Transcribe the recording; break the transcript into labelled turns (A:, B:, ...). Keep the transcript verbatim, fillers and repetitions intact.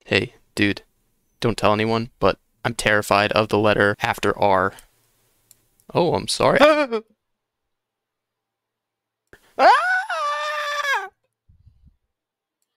A: Hey, dude, don't tell anyone, but I'm terrified of the letter after R. Oh, I'm sorry.